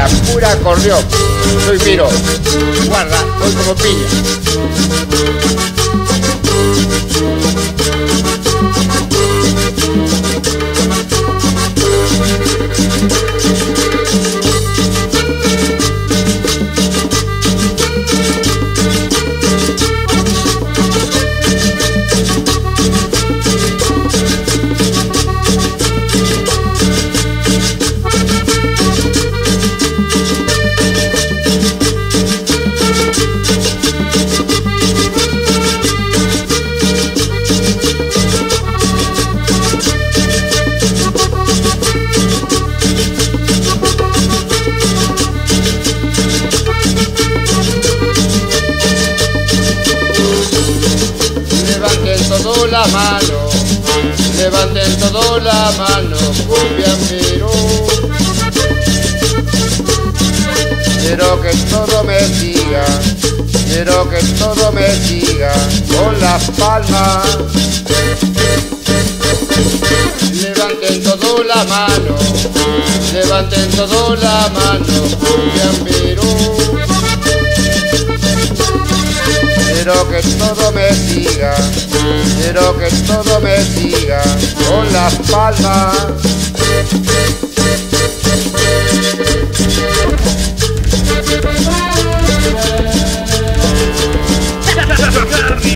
piña, pura acordeón. Soy Miro, guarda, voy como piña. La mano, levanten todo la mano, cumbia Perú. Quiero que todo me siga, quiero que todo me siga con las palmas. Levanten todo la mano, levanten todo la mano, cumbia Perú. Quiero que todo me siga, quiero que todo me siga con las palmas.